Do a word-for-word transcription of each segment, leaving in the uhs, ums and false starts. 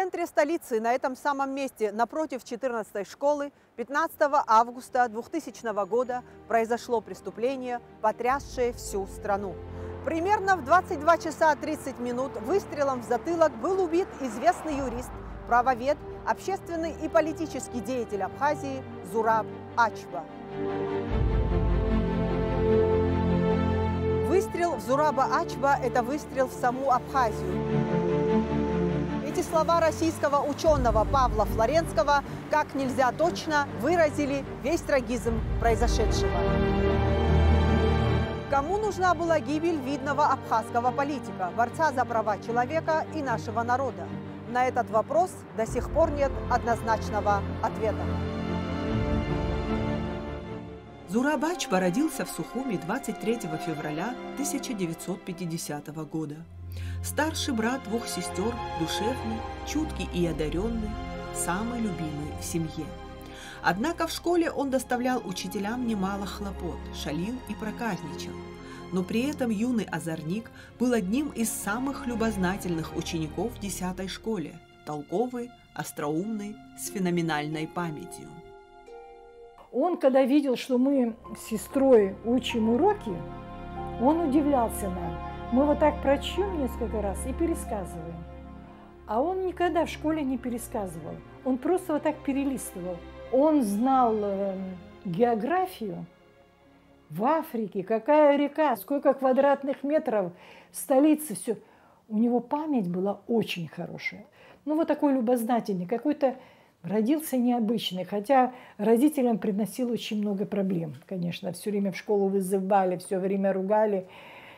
центре столицы, на этом самом месте, напротив четырнадцатой школы, пятнадцатого августа двухтысячного года произошло преступление, потрясшее всю страну. Примерно в двадцать два часа тридцать минут выстрелом в затылок был убит известный юрист, правовед, общественный и политический деятель Абхазии Зураб Ачба. Выстрел в Зураба Ачба – это выстрел в саму Абхазию. Эти слова российского ученого Павла Флоренского как нельзя точно выразили весь трагизм произошедшего. Кому нужна была гибель видного абхазского политика, борца за права человека и нашего народа? На этот вопрос до сих пор нет однозначного ответа. Зураб Ачба родился в Сухуми двадцать третьего февраля тысяча девятьсот пятидесятого года. Старший брат двух сестер, душевный, чуткий и одаренный, самый любимый в семье. Однако в школе он доставлял учителям немало хлопот, шалил и проказничал. Но при этом юный озорник был одним из самых любознательных учеников в десятой школе, толковый, остроумный, с феноменальной памятью. Он, когда видел, что мы с сестрой учим уроки, он удивлялся нам. Мы вот так прочтем несколько раз и пересказываем. А он никогда в школе не пересказывал. Он просто вот так перелистывал. Он знал э, географию в Африке, какая река, сколько квадратных метров, столица, все. У него память была очень хорошая. Ну вот такой любознательный, какой-то родился необычный, хотя родителям приносил очень много проблем, конечно. Все время в школу вызывали, все время ругали.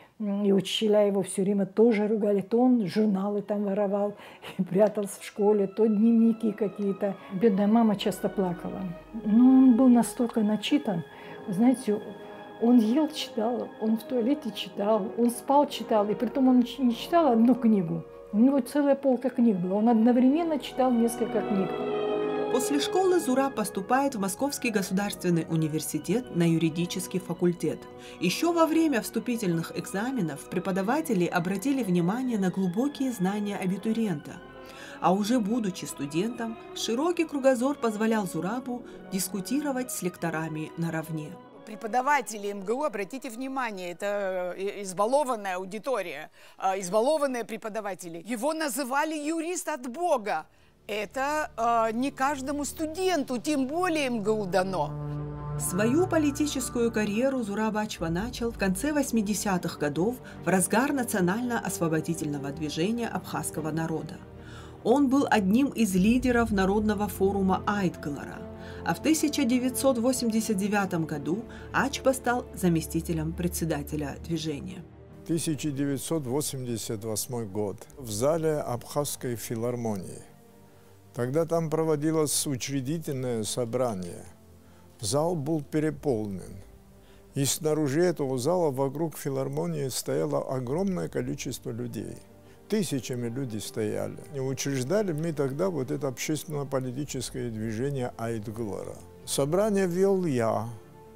И учителя его все время тоже ругали. То он журналы там воровал и прятался в школе, то дневники какие-то. Бедная мама часто плакала. Но он был настолько начитан. Вы знаете, он ел, читал, он в туалете читал, он спал, читал. И притом он не читал одну книгу. У него целая полка книг была. Он одновременно читал несколько книг. После школы Зураб поступает в Московский государственный университет на юридический факультет. Еще во время вступительных экзаменов преподаватели обратили внимание на глубокие знания абитуриента. А уже будучи студентом, широкий кругозор позволял Зурабу дискутировать с лекторами наравне. Преподаватели МГУ, обратите внимание, это избалованная аудитория, избалованные преподаватели. Его называли юрист от Бога. Это э, не каждому студенту, тем более МГУ дано. Свою политическую карьеру Зураб Ачба начал в конце восьмидесятых годов в разгар национально-освободительного движения абхазского народа. Он был одним из лидеров Народного форума Айтгылара, а в тысяча девятьсот восемьдесят девятом году Ачба стал заместителем председателя движения. тысяча девятьсот восемьдесят восьмой год. В зале Абхазской филармонии. Тогда там проводилось учредительное собрание. Зал был переполнен. И снаружи этого зала вокруг филармонии стояло огромное количество людей. Тысячами людей стояли. И учреждали мы тогда вот это общественно-политическое движение Айтгылара. Собрание вел я.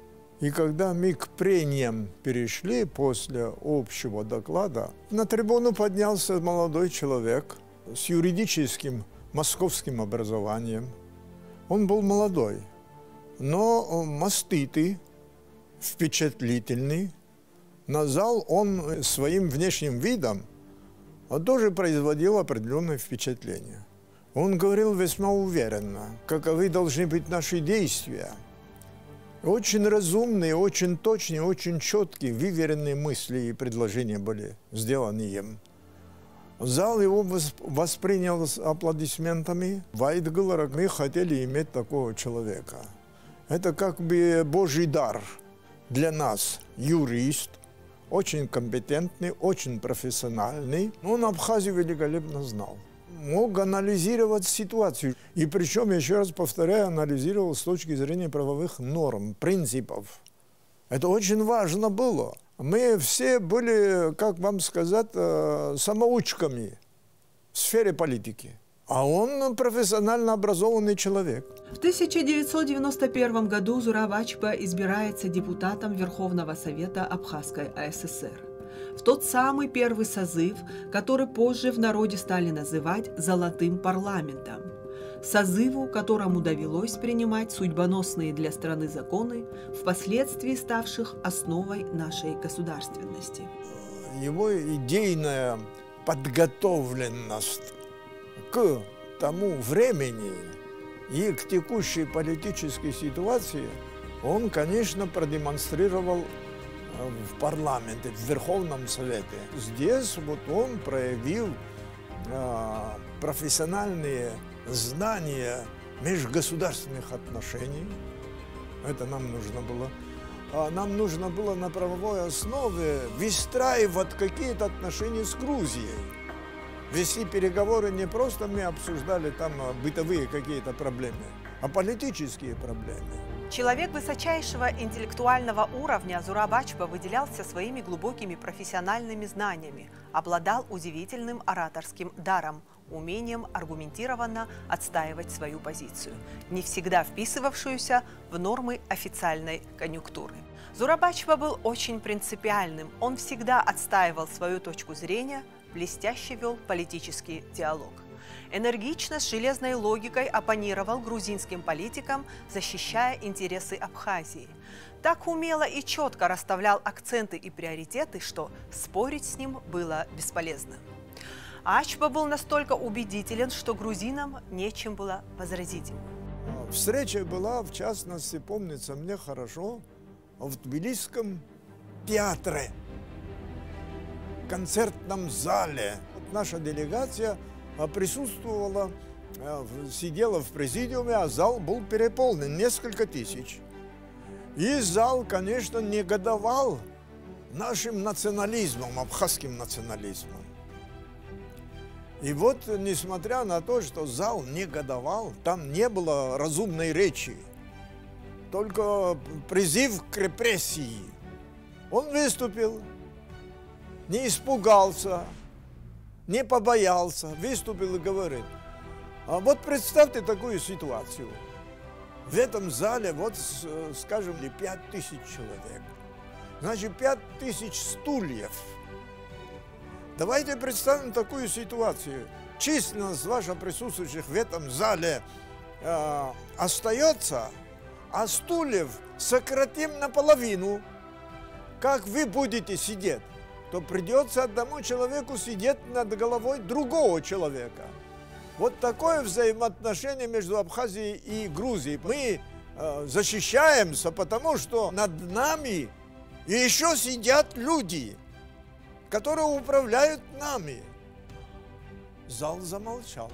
И когда мы к прениям перешли после общего доклада, на трибуну поднялся молодой человек с юридическим московским образованием. Он был молодой, но маститый, впечатлительный. На зал он своим внешним видом тоже производил определенное впечатление. Он говорил весьма уверенно, каковы должны быть наши действия. Очень разумные, очень точные, очень четкие, выверенные мысли и предложения были сделаны им. Зал его воспринял с аплодисментами. В Айтгыларе мы хотели иметь такого человека. Это как бы Божий дар для нас. Юрист, очень компетентный, очень профессиональный. Он Абхазию великолепно знал. Мог анализировать ситуацию. И причем, еще раз повторяю, анализировал с точки зрения правовых норм, принципов. Это очень важно было. Мы все были, как вам сказать, самоучками в сфере политики. А он профессионально образованный человек. В тысяча девятьсот девяносто первом году Зураб Ачба избирается депутатом Верховного Совета Абхазской АССР. в тот самый первый созыв, который позже в народе стали называть «золотым парламентом», созыву, которому довелось принимать судьбоносные для страны законы, впоследствии ставших основой нашей государственности. Его идейная подготовленность к тому времени и к текущей политической ситуации он, конечно, продемонстрировал в парламенте, в Верховном Совете. Здесь вот он проявил э, профессиональные знания межгосударственных отношений. Это нам нужно было. А нам нужно было на правовой основе выстраивать какие-то отношения с Грузией. Вести переговоры не просто мы обсуждали там бытовые какие-то проблемы, а политические проблемы. Человек высочайшего интеллектуального уровня Зураб-Ачба выделялся своими глубокими профессиональными знаниями, обладал удивительным ораторским даром, умением аргументированно отстаивать свою позицию, не всегда вписывавшуюся в нормы официальной конъюнктуры. Зураб-Ачба был очень принципиальным, он всегда отстаивал свою точку зрения, блестяще вел политический диалог. Энергично, с железной логикой оппонировал грузинским политикам, защищая интересы Абхазии. Так умело и четко расставлял акценты и приоритеты, что спорить с ним было бесполезно. Ачба был настолько убедителен, что грузинам нечем было возразить ему. Встреча была, в частности, помнится мне хорошо, в Тбилисском театре, концертном зале. Вот наша делегация присутствовала, сидела в президиуме, а зал был переполнен, несколько тысяч. И зал, конечно, негодовал нашим национализмом, абхазским национализмом. И вот, несмотря на то, что зал негодовал, там не было разумной речи, только призыв к репрессии. Он выступил, не испугался, не побоялся, выступил и говорит: а вот представьте такую ситуацию. В этом зале, вот, скажем, пять тысяч человек. Значит, пять тысяч стульев. Давайте представим такую ситуацию. Численность ваших присутствующих в этом зале э, остается, а стульев сократим наполовину. Как вы будете сидеть? То придется одному человеку сидеть над головой другого человека. Вот такое взаимоотношение между Абхазией и Грузией. Мы э, защищаемся, потому что над нами еще сидят люди, которые управляют нами. Зал замолчал.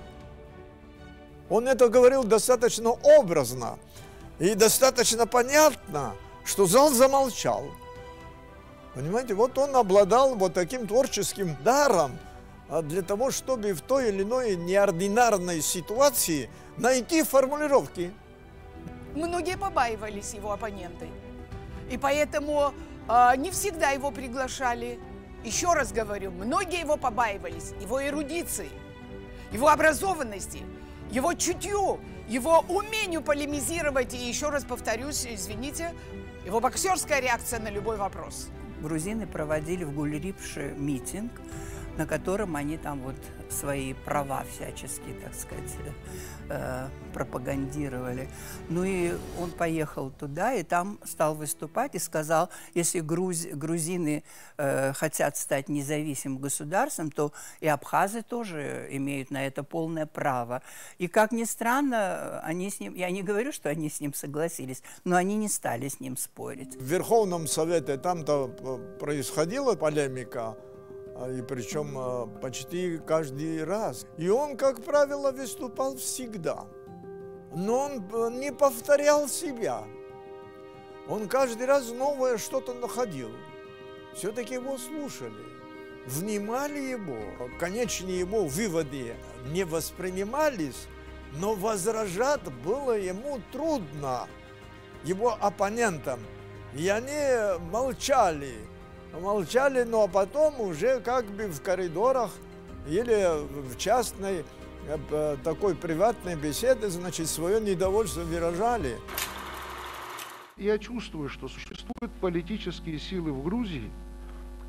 Он это говорил достаточно образно и достаточно понятно, что зал замолчал. Понимаете, вот он обладал вот таким творческим даром для того, чтобы в той или иной неординарной ситуации найти формулировки. Многие побаивались его оппоненты, и поэтому э, не всегда его приглашали. Еще раз говорю, многие его побаивались, его эрудиции, его образованности, его чутью, его умению полемизировать, и еще раз повторюсь, извините, его боксерская реакция на любой вопрос. Грузины проводили в Гуль-Рипше митинг, на котором они там вот свои права всячески, так сказать, э, пропагандировали. Ну и он поехал туда и там стал выступать и сказал, если груз, грузины э, хотят стать независимым государством, то и абхазы тоже имеют на это полное право. И как ни странно, они с ним, я не говорю, что они с ним согласились, но они не стали с ним спорить. В Верховном Совете там-то происходила полемика, и причем почти каждый раз. И он, как правило, выступал всегда. Но он не повторял себя. Он каждый раз новое что-то находил. Все-таки его слушали, внимали его. Конечные его выводы не воспринимались, но возражать было ему трудно, его оппонентам. И они молчали. Молчали, но потом уже как бы в коридорах или в частной такой приватной беседе, значит, свое недовольство выражали. Я чувствую, что существуют политические силы в Грузии,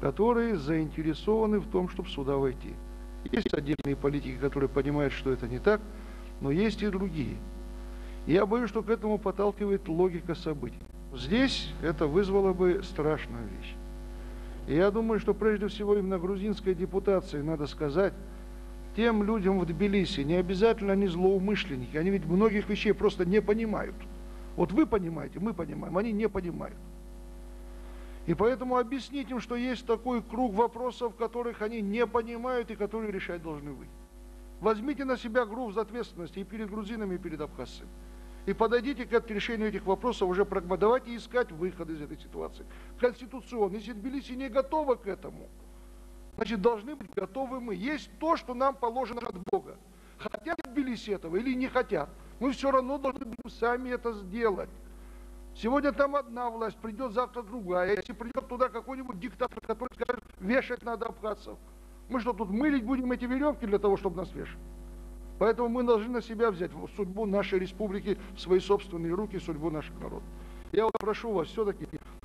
которые заинтересованы в том, чтобы сюда войти. Есть отдельные политики, которые понимают, что это не так, но есть и другие. Я боюсь, что к этому подталкивает логика событий. Здесь это вызвало бы страшную вещь. И я думаю, что прежде всего именно грузинской депутации надо сказать тем людям в Тбилиси, не обязательно они злоумышленники, они ведь многих вещей просто не понимают. Вот вы понимаете, мы понимаем, они не понимают. И поэтому объяснить им, что есть такой круг вопросов, которых они не понимают и которые решать должны вы. Возьмите на себя груз ответственности и перед грузинами, и перед абхазцами. И подойдите к решению этих вопросов уже прагматично. Давайте искать выход из этой ситуации. Конституционно. Если Тбилиси не готова к этому, значит, должны быть готовы мы. Есть то, что нам положено от Бога. Хотят Тбилиси этого или не хотят, мы все равно должны сами это сделать. Сегодня там одна власть, придет завтра другая. Если придет туда какой-нибудь диктатор, который скажет, вешать надо абхазцев, мы что, тут мылить будем эти веревки для того, чтобы нас вешать? Поэтому мы должны на себя взять судьбу нашей республики в свои собственные руки, судьбу наших народов. Я вот прошу вас все-таки,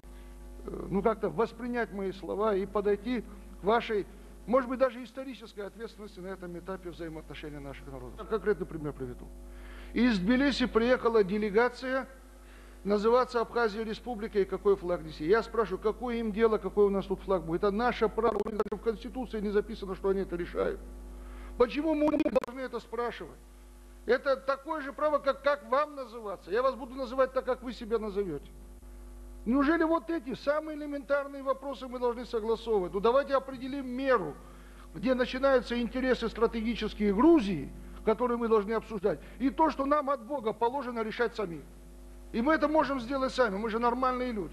ну как-то воспринять мои слова и подойти к вашей, может быть, даже исторической ответственности на этом этапе взаимоотношений наших народов. Конкретный пример приведу. Из Тбилиси приехала делегация, называться Абхазия республикой, и какой флаг нести. Я спрашиваю, какое им дело, какой у нас тут флаг будет. Это наше право, в Конституции не записано, что они это решают. Почему мы не должны это спрашивать? Это такое же право, как, как вам называться. Я вас буду называть так, как вы себя назовете. Неужели вот эти самые элементарные вопросы мы должны согласовывать? Ну давайте определим меру, где начинаются интересы стратегические Грузии, которые мы должны обсуждать, и то, что нам от Бога положено решать самим. И мы это можем сделать сами, мы же нормальные люди.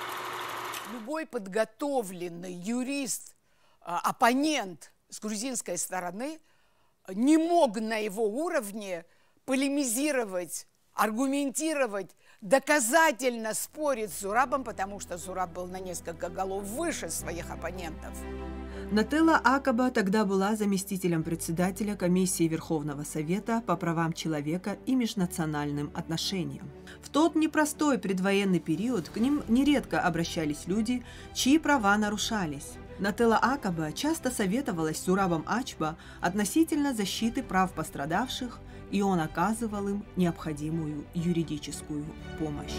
Любой подготовленный юрист, оппонент с грузинской стороны не мог на его уровне полемизировать, аргументировать, доказательно спорить с Зурабом, потому что Зураб был на несколько голов выше своих оппонентов. Нателла Акаба тогда была заместителем председателя комиссии Верховного Совета по правам человека и межнациональным отношениям. В тот непростой предвоенный период к ним нередко обращались люди, чьи права нарушались. Нателла Акаба часто советовалась с Зурабом Ачба относительно защиты прав пострадавших, и он оказывал им необходимую юридическую помощь.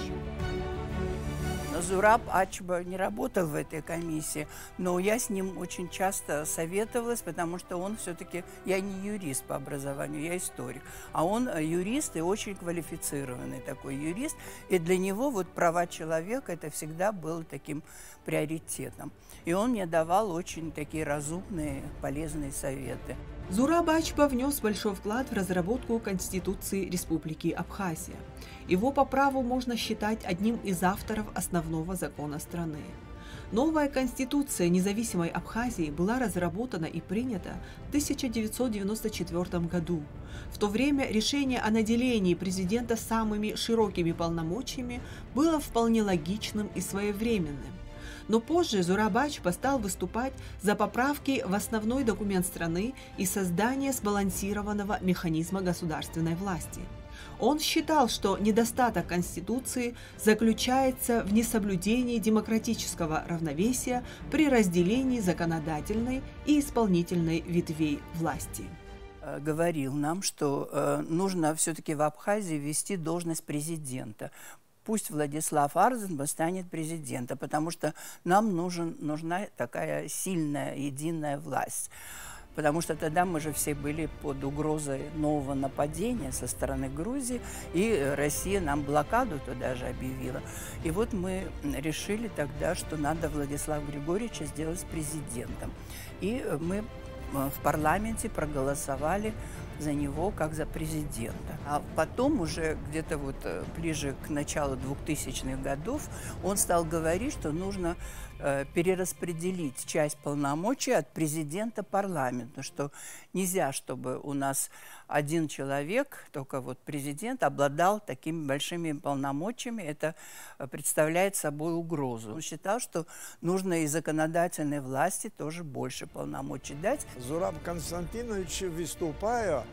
Зураб Ачба не работал в этой комиссии, но я с ним очень часто советовалась, потому что он все-таки, я не юрист по образованию, я историк, а он юрист и очень квалифицированный такой юрист, и для него вот права человека это всегда было таким приоритетом. И он мне давал очень такие разумные, полезные советы. Зураб Ачба внес большой вклад в разработку Конституции Республики Абхазия. Его по праву можно считать одним из авторов основного закона страны. Новая Конституция независимой Абхазии была разработана и принята в тысяча девятьсот девяносто четвёртом году. В то время решение о наделении президента самыми широкими полномочиями было вполне логичным и своевременным. Но позже Зураб Ачба стал выступать за поправки в основной документ страны и создание сбалансированного механизма государственной власти. Он считал, что недостаток Конституции заключается в несоблюдении демократического равновесия при разделении законодательной и исполнительной ветвей власти. Говорил нам, что э, нужно все-таки в Абхазии ввести должность президента. Пусть Владислав Арзенбах станет президентом, потому что нам нужен, нужна такая сильная, единая власть. Потому что тогда мы же все были под угрозой нового нападения со стороны Грузии, и Россия нам блокаду туда же объявила. И вот мы решили тогда, что надо Владислава Григорьевича сделать президентом. И мы в парламенте проголосовали за него как за президента. А потом уже где-то вот ближе к началу двухтысячных годов он стал говорить, что нужно э, перераспределить часть полномочий от президента парламенту, что нельзя, чтобы у нас один человек, только вот президент, обладал такими большими полномочиями. Это представляет собой угрозу. Он считал, что нужно и законодательной власти тоже больше полномочий дать. Зураб Константинович, выступая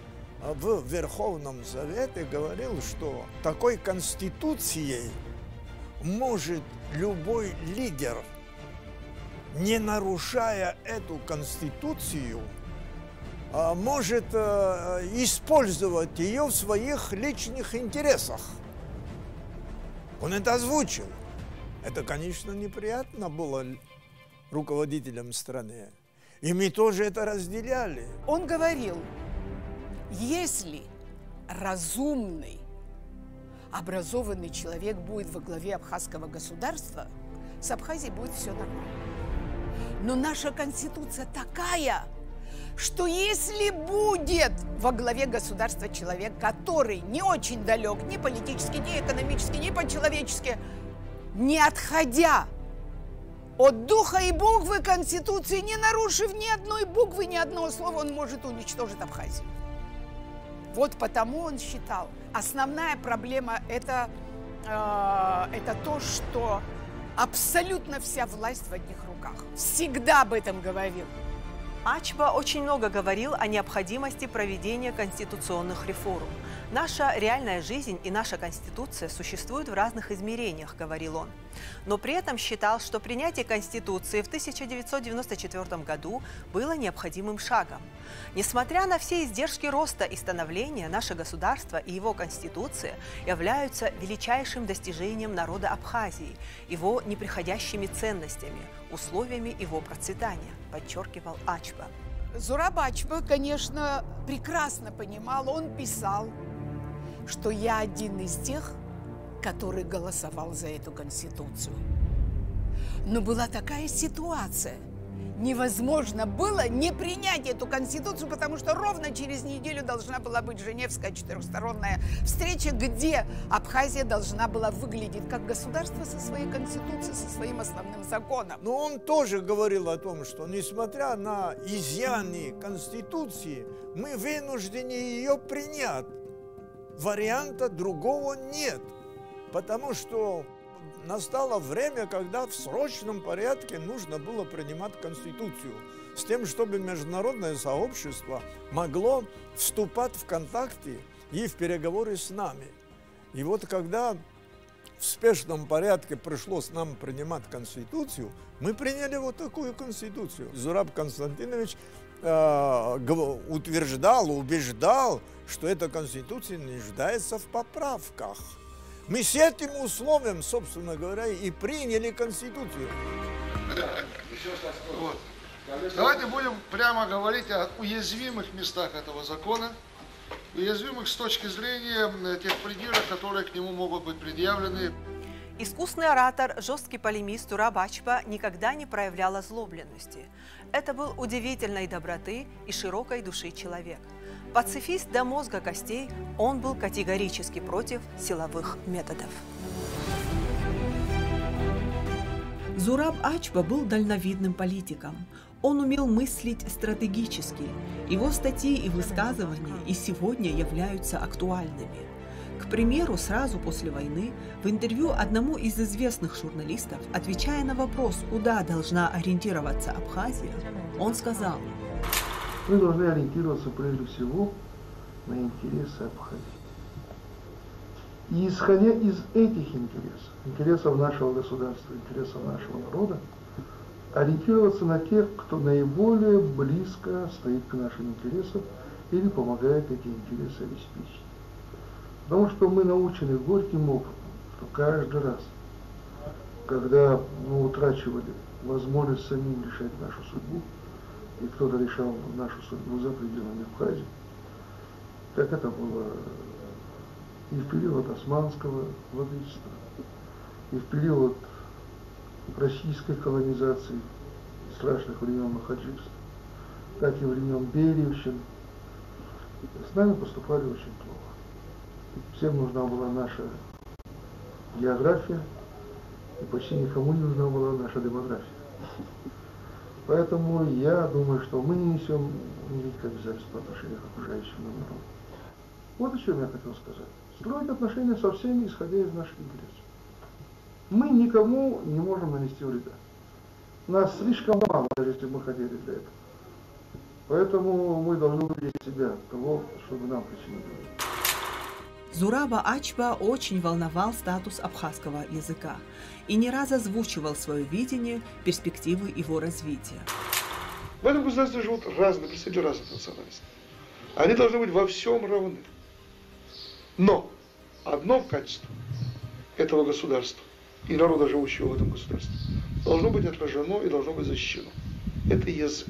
в Верховном Совете, говорил, что такой конституцией может любой лидер не нарушая эту конституцию, может использовать ее в своих личных интересах. Он это озвучил. Это, конечно, неприятно было руководителям страны. И мы тоже это разделяли. Он говорил, если разумный, образованный человек будет во главе абхазского государства, с Абхазией будет все нормально. Но наша конституция такая, что если будет во главе государства человек, который не очень далек ни политически, ни экономически, ни по-человечески, не отходя от духа и буквы Конституции, не нарушив ни одной буквы, ни одного слова, он может уничтожить Абхазию. Вот потому он считал, основная проблема это, э, это то, что абсолютно вся власть в одних руках. Всегда об этом говорил. Ачба очень много говорил о необходимости проведения конституционных реформ. Наша реальная жизнь и наша Конституция существуют в разных измерениях, говорил он. Но при этом считал, что принятие Конституции в тысяча девятьсот девяносто четвёртом году было необходимым шагом. Несмотря на все издержки роста и становления, наше государство и его Конституция являются величайшим достижением народа Абхазии, его неприходящими ценностями, условиями его процветания, подчеркивал Ачба. Зураб Ачба, конечно, прекрасно понимал, он писал, что я один из тех, который голосовал за эту Конституцию. Но была такая ситуация. Невозможно было не принять эту Конституцию, потому что ровно через неделю должна была быть Женевская четырехсторонняя встреча, где Абхазия должна была выглядеть как государство со своей Конституцией, со своим основным законом. Но он тоже говорил о том, что несмотря на изъяны Конституции, мы вынуждены ее принять. Варианта другого нет, потому что настало время, когда в срочном порядке нужно было принимать Конституцию, с тем, чтобы международное сообщество могло вступать в контакты и в переговоры с нами. И вот когда в спешном порядке пришлось нам принимать Конституцию, мы приняли вот такую Конституцию. Зураб Константинович э, утверждал, убеждал, что эта Конституция нуждается в поправках. Мы с этим условием, собственно говоря, и приняли Конституцию. Вот. Давайте будем прямо говорить о уязвимых местах этого закона, уязвимых с точки зрения тех придирок, которые к нему могут быть предъявлены. Искусный оратор, жесткий полемист Зураб Ачба никогда не проявлял озлобленности. Это был удивительной доброты и широкой души человек. Пацифист до мозга костей, он был категорически против силовых методов. Зураб Ачба был дальновидным политиком. Он умел мыслить стратегически. Его статьи и высказывания и сегодня являются актуальными. К примеру, сразу после войны в интервью одному из известных журналистов, отвечая на вопрос, куда должна ориентироваться Абхазия, он сказал: мы должны ориентироваться прежде всего на интересы Абхазии. И исходя из этих интересов, интересов нашего государства, интересов нашего народа, ориентироваться на тех, кто наиболее близко стоит к нашим интересам или помогает эти интересы обеспечить. Потому что мы научены горьким опытом, что каждый раз, когда мы утрачивали возможность самим решать нашу судьбу, и кто-то решал нашу судьбу за пределами Абхазии, как это было и в период османского владычества, и в период российской колонизации, страшных времен махаджирства, так и времен Бериевщин, с нами поступали очень плохо. Всем нужна была наша география, и почти никому не нужна была наша демография. Поэтому я думаю, что мы не несем никаких обязательств по отношению к окружающим нам народу. Вот о чем я хотел сказать. Строить отношения со всеми, исходя из наших интересов. Мы никому не можем нанести вреда. Нас слишком мало, даже если мы хотели для этого. Поэтому мы должны уберечь себя от того, чтобы нам причинить вред. Зураба Ачба очень волновал статус абхазского языка и не раз озвучивал свое видение, перспективы его развития. В этом государстве живут разные представители разных национальностей. Они должны быть во всем равны. Но одно качество этого государства и народа, живущего в этом государстве, должно быть отражено и должно быть защищено. Это язык.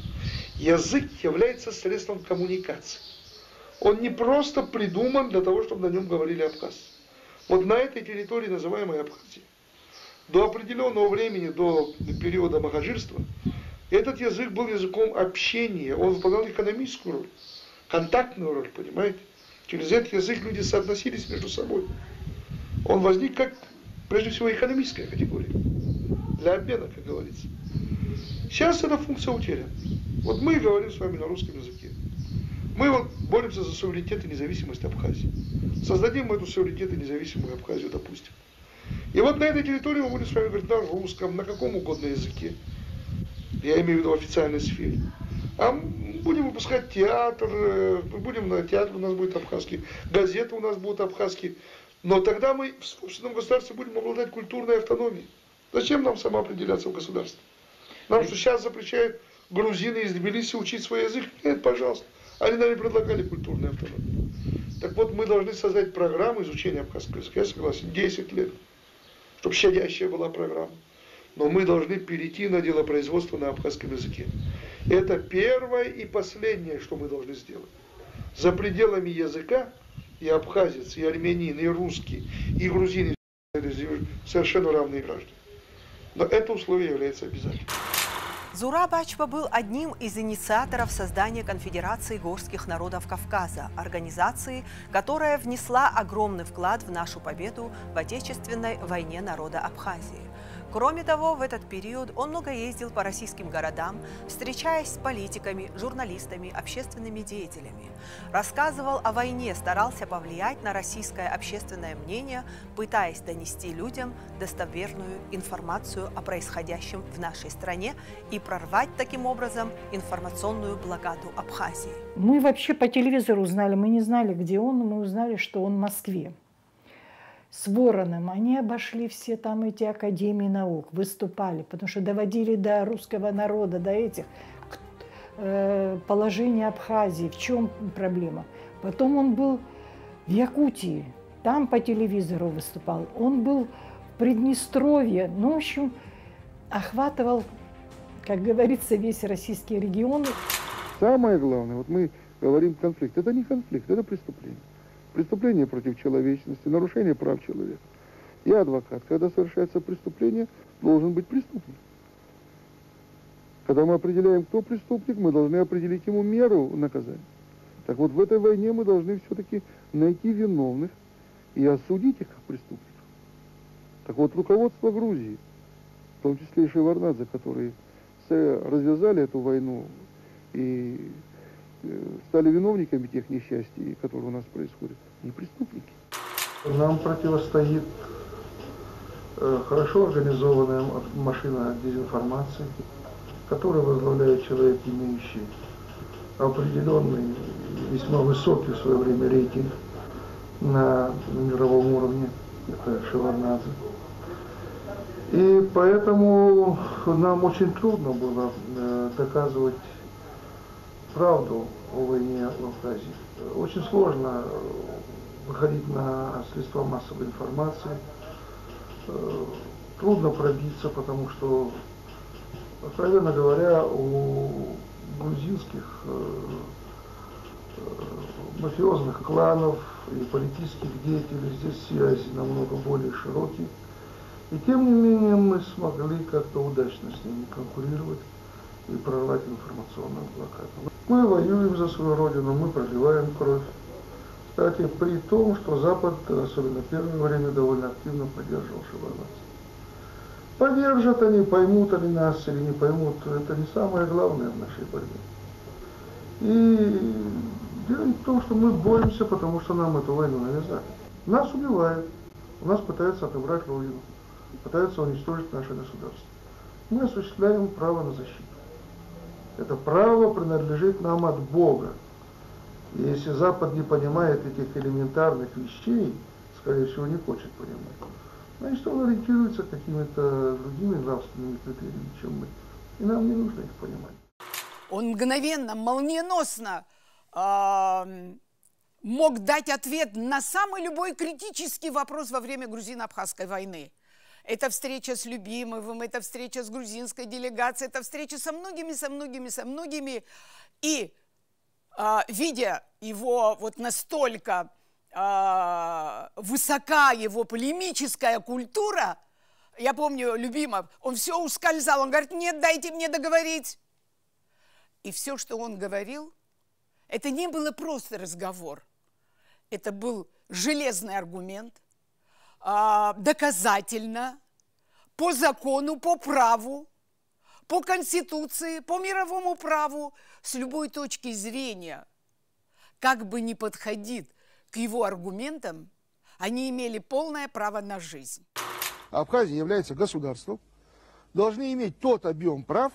Язык является средством коммуникации. Он не просто придуман для того, чтобы на нем говорили абхазцы. Вот на этой территории, называемой Абхазией, до определенного времени, до периода махаджирства, этот язык был языком общения, он выполнял экономическую роль, контактную роль, понимаете? Через этот язык люди соотносились между собой. Он возник как, прежде всего, экономическая категория, для обмена, как говорится. Сейчас эта функция утеряна. Вот мы говорим с вами на русском языке. Мы вот боремся за суверенитет и независимость Абхазии. Создадим мы эту суверенитет и независимую Абхазию, допустим. И вот на этой территории мы будем с вами говорить на русском, на каком угодно языке. Я имею в виду в официальной сфере. А будем выпускать театр, будем на театр у нас будет абхазский, газеты у нас будут абхазские. Но тогда мы в собственном государстве будем обладать культурной автономией. Зачем нам самоопределяться в государстве? Нам что сейчас запрещают грузины из Тбилиси учить свой язык? Нет, пожалуйста. Они нам не предлагали культурную автономию. Так вот, мы должны создать программу изучения абхазского языка. Я согласен, десять лет, чтобы щадящая была программа. Но мы должны перейти на делопроизводство на абхазском языке. Это первое и последнее, что мы должны сделать. За пределами языка и абхазец, и армянин, и русский, и грузин, совершенно равные граждане. Но это условие является обязательным. Зураб Ачба был одним из инициаторов создания Конфедерации горских народов Кавказа, организации, которая внесла огромный вклад в нашу победу в Отечественной войне народа Абхазии. Кроме того, в этот период он много ездил по российским городам, встречаясь с политиками, журналистами, общественными деятелями. Рассказывал о войне, старался повлиять на российское общественное мнение, пытаясь донести людям достоверную информацию о происходящем в нашей стране и прорвать таким образом информационную блокаду Абхазии. Мы вообще по телевизору узнали, мы не знали, где он, но мы узнали, что он в Москве. С Вороном они обошли все там эти академии наук, выступали, потому что доводили до русского народа, до этих э, положения Абхазии, в чем проблема. Потом он был в Якутии, там по телевизору выступал, он был в Приднестровье, ну, в общем, охватывал, как говорится, весь российский регион. Самое главное, вот мы говорим конфликт, это не конфликт, это преступление. Преступление против человечности, нарушение прав человека. Я адвокат. Когда совершается преступление, должен быть преступник. Когда мы определяем, кто преступник, мы должны определить ему меру наказания. Так вот, в этой войне мы должны все-таки найти виновных и осудить их как преступников. Так вот, руководство Грузии, в том числе и Шеварднадзе, которые развязали эту войну и стали виновниками тех несчастий, которые у нас происходят, не преступники. Нам противостоит э, хорошо организованная машина дезинформации, которую возглавляет человек, имеющий определенный, весьма высокий в свое время рейтинг на мировом уровне, это Шеварднадзе. И поэтому нам очень трудно было э, доказывать правду о войне в Абхазии. Очень сложно выходить на средства массовой информации. Трудно пробиться, потому что, откровенно говоря, у грузинских мафиозных кланов и политических деятелей здесь связи намного более широкие. И тем не менее мы смогли как-то удачно с ними конкурировать и прорвать информационную блокаду. Мы воюем за свою родину, мы проливаем кровь. Кстати, при том, что Запад, особенно в первое время, довольно активно поддерживал Шеварднадзе. Поддержат они, поймут они нас или не поймут, это не самое главное в нашей борьбе. И дело в том, что мы боремся, потому что нам эту войну навязали. Нас убивают, у нас пытаются отобрать родину, пытаются уничтожить наше государство. Мы осуществляем право на защиту. Это право принадлежит нам от Бога. И если Запад не понимает этих элементарных вещей, скорее всего, не хочет понимать, значит, он ориентируется какими-то другими нравственными критериями, чем мы. И нам не нужно их понимать. Он мгновенно, молниеносно э, мог дать ответ на самый любой критический вопрос во время грузино-абхазской войны. Это встреча с Любимовым, это встреча с грузинской делегацией, это встреча со многими, со многими, со многими. И э, видя его вот настолько э, высока его полемическая культура, я помню, Любимов, он все ускользал, он говорит, нет, дайте мне договорить. И все, что он говорил, это не было просто разговор. Это был железный аргумент, доказательно, по закону, по праву, по Конституции, по мировому праву, с любой точки зрения, как бы ни подходит к его аргументам, они имели полное право на жизнь. Абхазия является государством, должны иметь тот объем прав,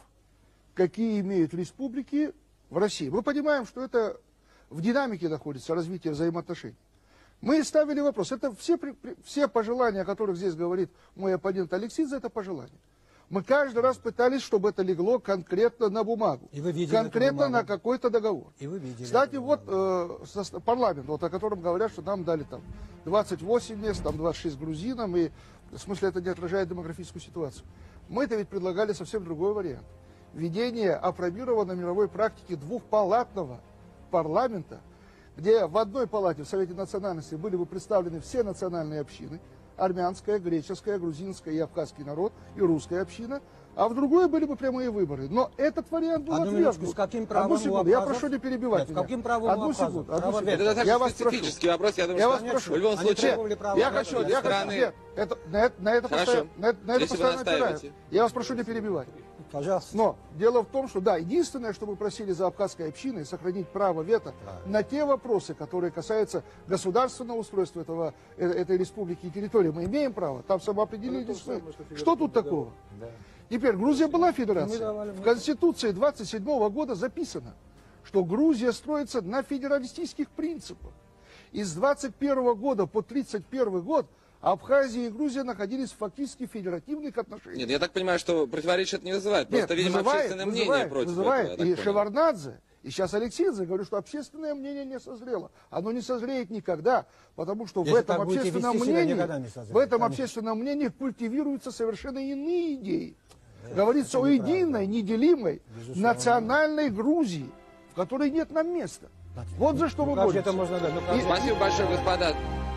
какие имеют республики в России. Мы понимаем, что это в динамике находится развитие взаимоотношений. Мы ставили вопрос, это все, все пожелания, о которых здесь говорит мой оппонент Алексей, это пожелания. Мы каждый раз пытались, чтобы это легло конкретно на бумагу, И вы видели конкретно на какой-то договор. И вы видели Кстати, вот э, парламент, вот, о котором говорят, что нам дали там двадцать восемь мест, там двадцать шесть грузинам, и в смысле это не отражает демографическую ситуацию. Мы-то ведь предлагали совсем другой вариант. Введение апробированной мировой практики двухпалатного парламента, где в одной палате, в Совете национальности, были бы представлены все национальные общины, армянская, греческая, грузинская и абхазский народ, и русская община, а в другой были бы прямые выборы. Но этот вариант был Одну минутку, отвергнут. с каким правом Одну секунду, я абхазов? прошу не перебивать Нет, меня. каким правом Одну абхазов? секунду, одну Право секунду. вето. Это достаточно Я вас специфический прошу. вопрос, я думаю, Я что вас прошу. в любом Они случае... требовали права Я вето хочу, для я страны. хочу, нет, это, на это, на это Хорошо. постоянно, на, это- на это Если вы постоянно опираю. настаиваете. Я вас прошу не перебивать. Пожалуйста. Но дело в том, что да, единственное, что мы просили за абхазской общиной, сохранить право вето на те вопросы, которые касаются государственного устройства этого, э, этой республики и территории. Мы имеем право, там самоопределились мы. Что тут такого? Теперь, Грузия была федерацией. В Конституции двадцать седьмого года записано, что Грузия строится на федералистических принципах. И с двадцать первого года по тридцать первый год Абхазия и Грузия находились фактически в федеративных отношениях. Нет, я так понимаю, что противоречия это не вызывает. Просто, Нет, видимо, вызывает, общественное вызывает, мнение против вызывает. этого. я И так понял. Шеварднадзе, и сейчас Алексеевич говорит, что общественное мнение не созрело. Оно не созреет никогда, потому что Если в этом так будете общественном вести себя, мнении, никогда не созреет, в этом конечно. общественном мнении культивируются совершенно иные идеи. Говорится это о неправда. единой, неделимой Безусловно. национальной Грузии, в которой нет нам места. Вот за что Ну, мы как же боремся. это можно дать? Ну, как И- же? Спасибо большое, господа.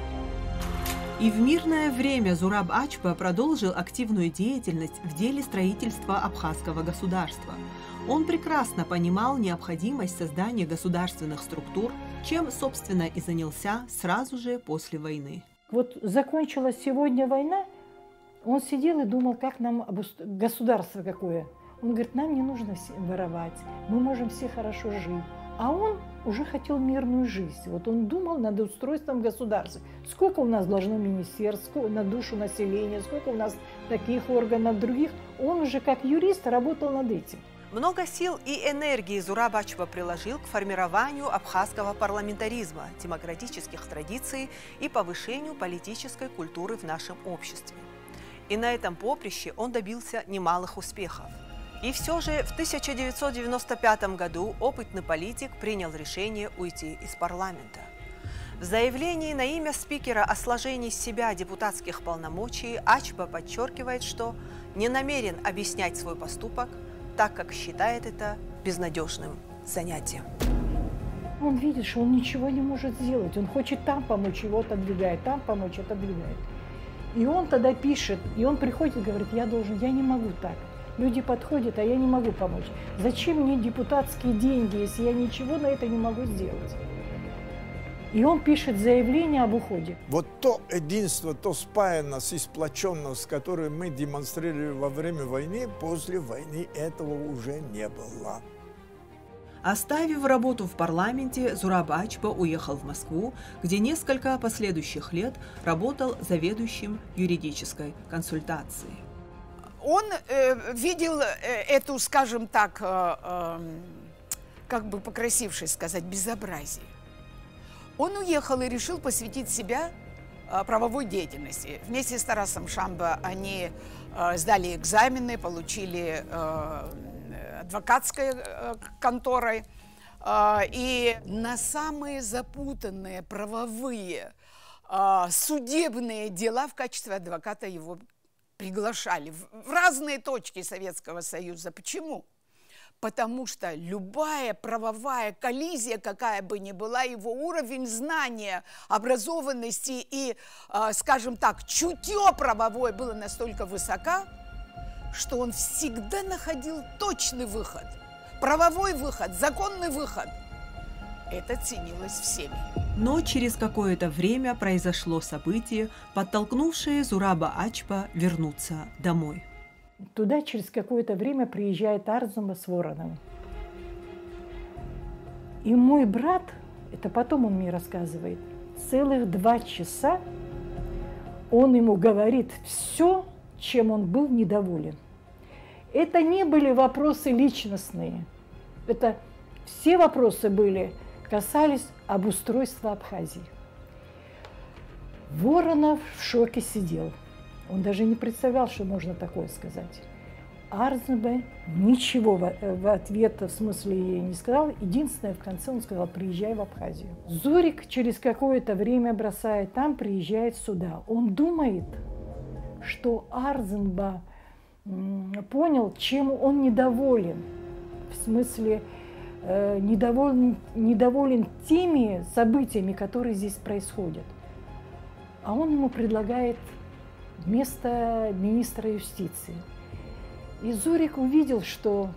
И в мирное время Зураб Ачба продолжил активную деятельность в деле строительства абхазского государства. Он прекрасно понимал необходимость создания государственных структур, чем, собственно, и занялся сразу же после войны. Вот закончилась сегодня война, он сидел и думал, как нам обуст- государство какое. Он говорит, нам не нужно все воровать, мы можем все хорошо жить. А он уже хотел мирную жизнь. Вот он думал над устройством государства. Сколько у нас должно министерств, сколько на душу населения, сколько у нас таких органов, других. Он уже как юрист работал над этим. Много сил и энергии Зураб Ачба приложил к формированию абхазского парламентаризма, демократических традиций и повышению политической культуры в нашем обществе. И на этом поприще он добился немалых успехов. И все же в тысяча девятьсот девяносто пятом году опытный политик принял решение уйти из парламента. В заявлении на имя спикера о сложении с себя депутатских полномочий Ачба подчеркивает, что не намерен объяснять свой поступок, так как считает это безнадежным занятием. Он видит, что он ничего не может сделать. Он хочет там помочь, его отодвигает, там помочь, отодвигает. И он тогда пишет, и он приходит и говорит, я должен, я не могу так. Люди подходят, а я не могу помочь. Зачем мне депутатские деньги, если я ничего на это не могу сделать? И он пишет заявление об уходе. Вот то единство, то спаянность и сплоченность, которую мы демонстрировали во время войны, после войны этого уже не было. Оставив работу в парламенте, Зураб Ачба уехал в Москву, где несколько последующих лет работал заведующим юридической консультацией. Он э, видел э, эту, скажем так, э, э, как бы покрасивше сказать, безобразие. Он уехал и решил посвятить себя правовой деятельности. Вместе с Тарасом Шамбо они сдали экзамены, получили адвокатской конторой. И на самые запутанные правовые, судебные дела в качестве адвоката его приглашали в разные точки Советского Союза. Почему? Потому что любая правовая коллизия, какая бы ни была, его уровень знания, образованности и, скажем так, чутье правовое было настолько высоко, что он всегда находил точный выход. Правовой выход, законный выход. Это ценилось всеми. Но через какое-то время произошло событие, подтолкнувшее Зураба Ачба вернуться домой. Туда через какое-то время приезжает Арзумба с Вороновым. И мой брат, это потом он мне рассказывает, целых два часа он ему говорит все, чем он был недоволен. Это не были вопросы личностные. Это все вопросы были, касались обустройства Абхазии. Воронов в шоке сидел. Он даже не представлял, что можно такое сказать. Арзумба ничего в, в ответ, в смысле, не сказал. Единственное, в конце он сказал: приезжай в Абхазию. Зурик через какое-то время бросает там, приезжает сюда. Он думает, что Арзумба понял, чем он недоволен. В смысле, э, недоволен, недоволен теми событиями, которые здесь происходят. А он ему предлагает место министра юстиции. И Зурик увидел, что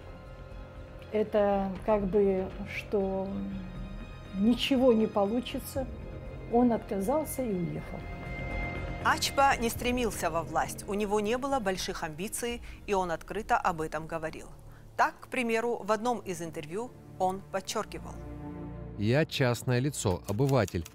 это как бы, что ничего не получится. Он отказался и уехал. Ачба не стремился во власть, у него не было больших амбиций, и он открыто об этом говорил. Так, к примеру, в одном из интервью он подчеркивал: «Я частное лицо, обыватель.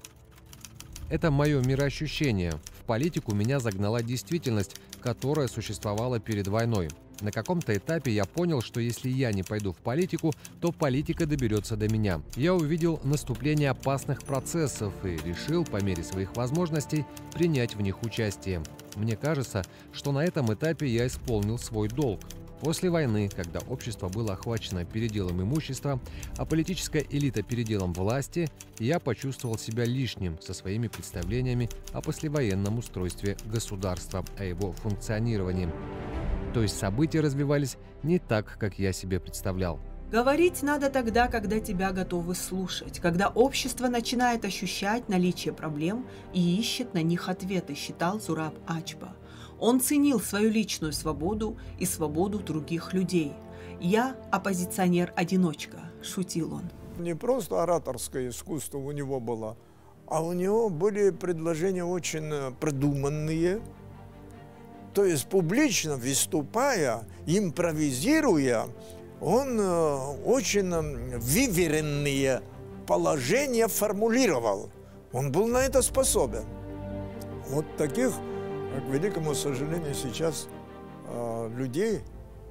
Это мое мироощущение. В политику меня загнала действительность, которая существовала перед войной. На каком-то этапе я понял, что если я не пойду в политику, то политика доберется до меня. Я увидел наступление опасных процессов и решил, по мере своих возможностей, принять в них участие. Мне кажется, что на этом этапе я исполнил свой долг. После войны, когда общество было охвачено переделом имущества, а политическая элита переделом власти, я почувствовал себя лишним со своими представлениями о послевоенном устройстве государства, о его функционировании. То есть события развивались не так, как я себе представлял». Говорить надо тогда, когда тебя готовы слушать, когда общество начинает ощущать наличие проблем и ищет на них ответы, считал Зураб Ачба. Он ценил свою личную свободу и свободу других людей. «Я оппозиционер-одиночка», – шутил он. Не просто ораторское искусство у него было, а у него были предложения очень продуманные. То есть публично выступая, импровизируя, он очень выверенные положения формулировал. Он был на это способен. Вот таких, к великому сожалению, сейчас людей,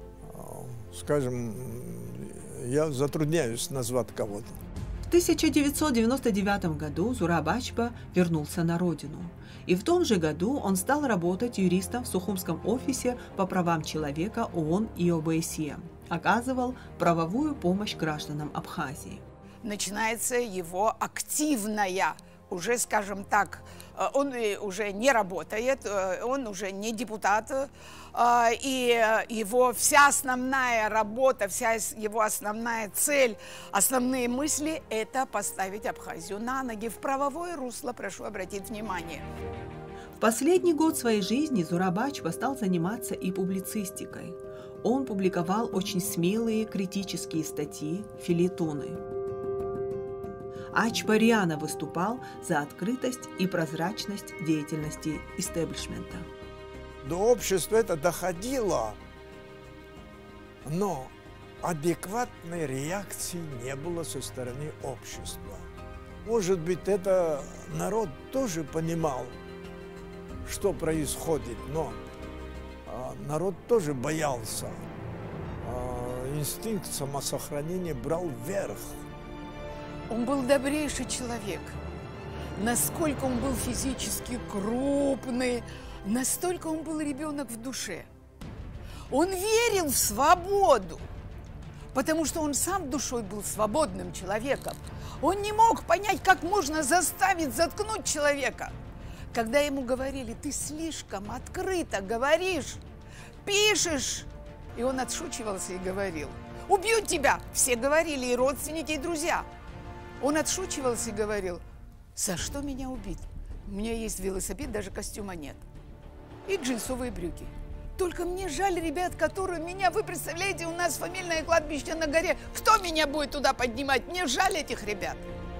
скажем, я затрудняюсь назвать кого-то. В тысяча девятьсот девяносто девятом году Зураб Ачба вернулся на родину. И в том же году он стал работать юристом в Сухумском офисе по правам человека ООН и ОБСЕ. Оказывал правовую помощь гражданам Абхазии. Начинается его активная, уже, скажем так, он уже не работает, он уже не депутат, и его вся основная работа, вся его основная цель, основные мысли – это поставить Абхазию на ноги в правовое русло, прошу обратить внимание. В последний год своей жизни Зураб Ачба стал заниматься и публицистикой. Он публиковал очень смелые критические статьи, фельетоны. Ачба рьяно выступал за открытость и прозрачность деятельности истеблишмента. До общества это доходило, но адекватной реакции не было со стороны общества. Может быть, это народ тоже понимал, что происходит, но народ тоже боялся. Инстинкт самосохранения брал вверх. Он был добрейший человек. Насколько он был физически крупный, настолько он был ребенок в душе. Он верил в свободу, потому что он сам душой был свободным человеком. Он не мог понять, как можно заставить заткнуть человека. Когда ему говорили: ты слишком открыто говоришь, пишешь, и он отшучивался и говорил: убьют тебя. Все говорили, и родственники, и друзья. Он отшучивался и говорил: за что меня убить? У меня есть велосипед, даже костюма нет. И джинсовые брюки. Только мне жаль ребят, которые меня, вы представляете, у нас фамильное кладбище на горе. Кто меня будет туда поднимать? Мне жаль этих ребят.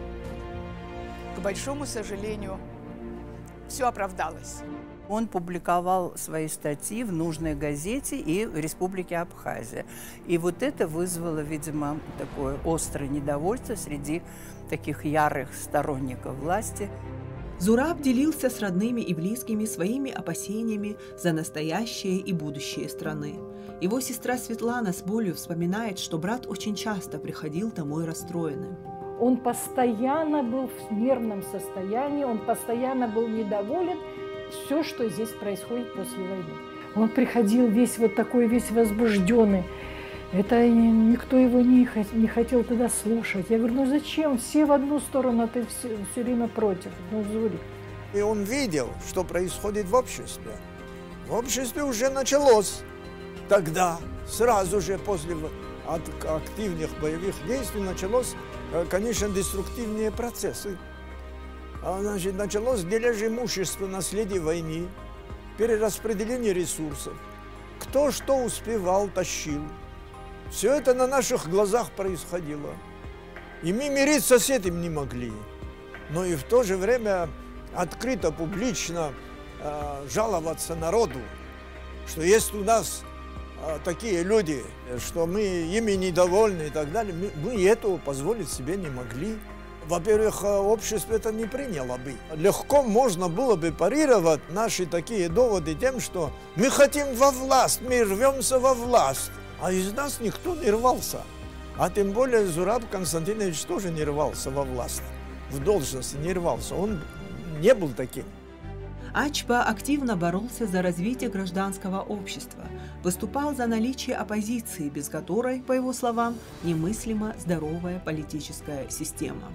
К большому сожалению, все оправдалось. Он публиковал свои статьи в нужной газете и в Республике Абхазия. И вот это вызвало, видимо, такое острое недовольство среди таких ярых сторонников власти. Зураб делился с родными и близкими своими опасениями за настоящее и будущее страны. Его сестра Светлана с болью вспоминает, что брат очень часто приходил домой расстроенным. Он постоянно был в нервном состоянии, он постоянно был недоволен все, что здесь происходит после войны. Он приходил весь вот такой, весь возбужденный. Это никто его не, не хотел тогда слушать. Я говорю, ну зачем? Все в одну сторону, а ты все, все время против. Ну, Зурик. И он видел, что происходит в обществе. В обществе уже началось тогда, сразу же после от активных боевых действий, началось, конечно, деструктивные процессы. Значит, началось дележ имущества, наследие войны, перераспределение ресурсов. Кто что успевал, тащил. Все это на наших глазах происходило. И мы мириться с этим не могли. Но и в то же время открыто, публично э, жаловаться народу, что есть у нас э, такие люди, что мы ими недовольны и так далее. Мы, мы этого позволить себе не могли. Во-первых, общество это не приняло бы. Легко можно было бы парировать наши такие доводы тем, что мы хотим во власть, мы рвемся во власть. А из нас никто не рвался. А тем более Зураб Константинович тоже не рвался во власть. В должности не рвался. Он не был таким. Ачба активно боролся за развитие гражданского общества, выступал за наличие оппозиции, без которой, по его словам, немыслима здоровая политическая система.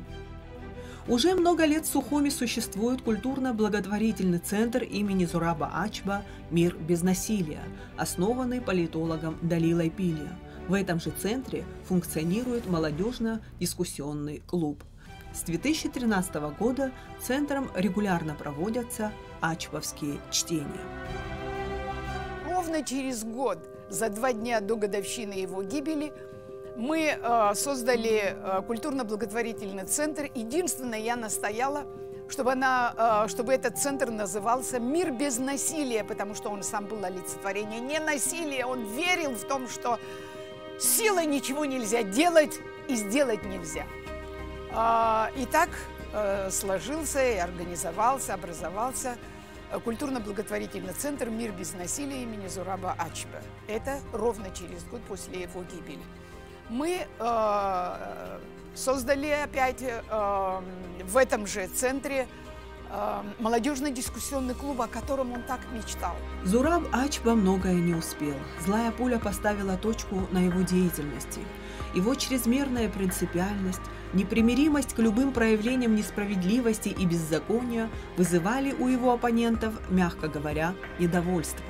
Уже много лет в Сухуми существует культурно-благотворительный центр имени Зураба Ачба «Мир без насилия», основанный политологом Далилой Пилия. В этом же центре функционирует молодежно-дискуссионный клуб. С две тысячи тринадцатого года центром регулярно проводятся ачбовские чтения. Ровно через год, за два дня до годовщины его гибели, мы э, создали э, культурно-благотворительный центр. Единственное, я настояла, чтобы, она, э, чтобы этот центр назывался «Мир без насилия», потому что он сам был олицетворение ненасилия. Он верил в том, что силой ничего нельзя делать и сделать нельзя. Э, и так э, сложился и организовался, образовался культурно-благотворительный центр «Мир без насилия» имени Зураба Ачба. Это ровно через год после его гибели. Мы э, создали опять э, в этом же центре э, молодежно-дискуссионный клуб, о котором он так мечтал. Зураб Ачба многое не успел. Злая пуля поставила точку на его деятельности. Его чрезмерная принципиальность, непримиримость к любым проявлениям несправедливости и беззакония вызывали у его оппонентов, мягко говоря, недовольство.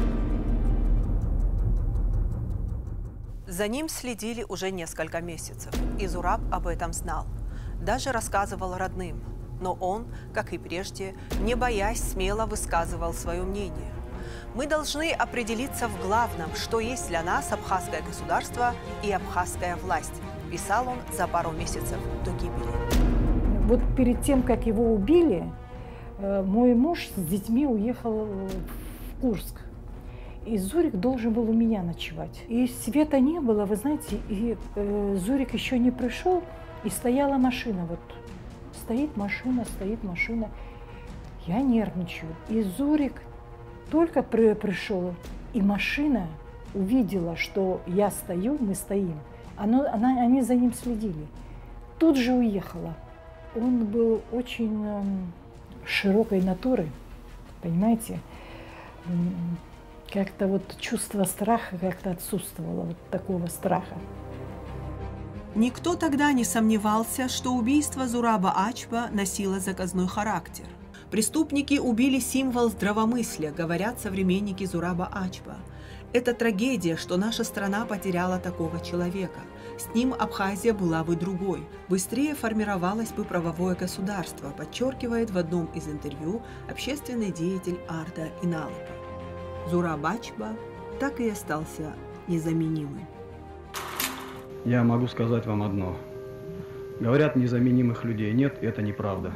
За ним следили уже несколько месяцев, и Зураб об этом знал. Даже рассказывал родным, но он, как и прежде, не боясь, смело высказывал свое мнение. Мы должны определиться в главном, что есть для нас абхазское государство и абхазская власть, писал он за пару месяцев до гибели. Вот перед тем, как его убили, мой муж с детьми уехал в Курск. И Зурик должен был у меня ночевать. И света не было, вы знаете, и э, Зурик еще не пришел, и стояла машина. Вот стоит машина, стоит машина. Я нервничаю. И Зурик только при, пришел, и машина увидела, что я стою, мы стоим. Оно, она, они за ним следили. тут же уехала. Он был очень э, широкой натуры, понимаете? Как-то вот чувство страха как-то отсутствовало, вот такого страха. Никто тогда не сомневался, что убийство Зураба Ачба носило заказной характер. Преступники убили символ здравомыслия, говорят современники Зураба Ачба. Это трагедия, что наша страна потеряла такого человека. С ним Абхазия была бы другой. Быстрее формировалось бы правовое государство, подчеркивает в одном из интервью общественный деятель Арда Иналапа. Зураб Ачба так и остался незаменимым. Я могу сказать вам одно. Говорят, незаменимых людей нет, это неправда.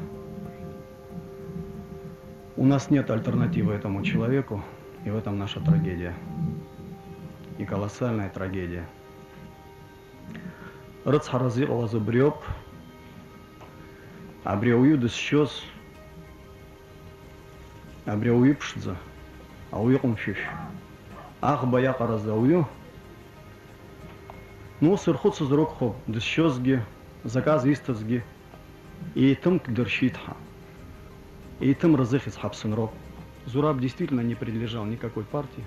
У нас нет альтернативы этому человеку, и в этом наша трагедия. И колоссальная трагедия. Рыцхаразир лазубрёб, абреую дысчёс, абреую пшдза, ауюкум фиш. Ах бая каразаую, ну сырхут сызрокхо, дысчёсги, заказ истазги, и тым кдырщитха. И тем разыхис хапсенроб. Зураб действительно не принадлежал никакой партии.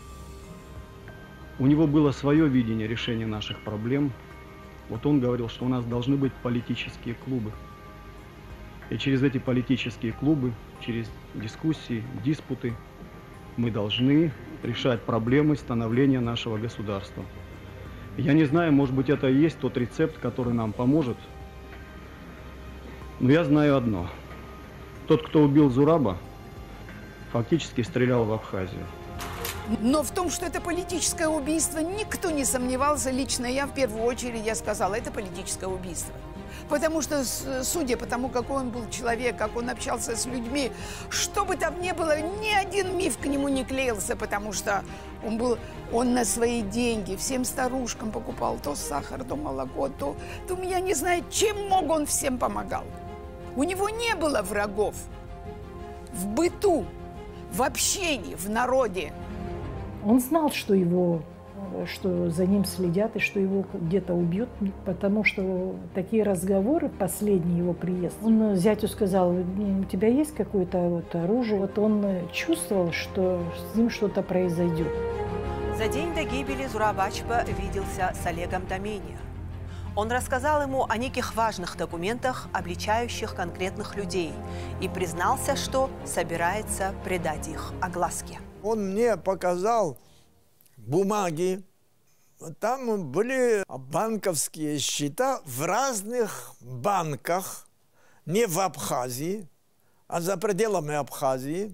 У него было свое видение решения наших проблем. Вот он говорил, что у нас должны быть политические клубы. И через эти политические клубы, через дискуссии, диспуты, мы должны решать проблемы становления нашего государства. Я не знаю, может быть, это и есть тот рецепт, который нам поможет. Но я знаю одно. Тот, кто убил Зураба, фактически стрелял в Абхазию. Но в том, что это политическое убийство, никто не сомневался. Лично я в первую очередь, я сказала, это политическое убийство. Потому что, судя по тому, какой он был человек, как он общался с людьми, что бы там ни было, ни один миф к нему не клеился, потому что он был, он на свои деньги всем старушкам покупал то сахар, то молоко, то, то я не знаю, чем мог он всем помогал. У него не было врагов в быту, в общении, в народе. Он знал, что его, что за ним следят и что его где-то убьют, потому что такие разговоры, последний его приезд, он зятю сказал: у тебя есть какое-то вот оружие? Вот он чувствовал, что с ним что-то произойдет. За день до гибели Зураб Ачба виделся с Олегом Домения. Он рассказал ему о неких важных документах, обличающих конкретных людей, и признался, что собирается предать их огласке. Он мне показал бумаги. Там были банковские счета в разных банках, не в Абхазии, а за пределами Абхазии.